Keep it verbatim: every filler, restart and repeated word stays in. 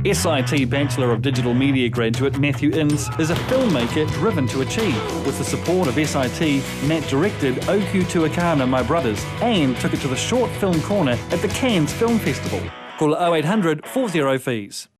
S I T Bachelor of Digital Media graduate Matthew Innes is a filmmaker driven to achieve. With the support of S I T, Matt directed Oku Tuakana, My Brothers, and took it to the Short Film Corner at the Cannes Film Festival. Call oh eight hundred four oh fees.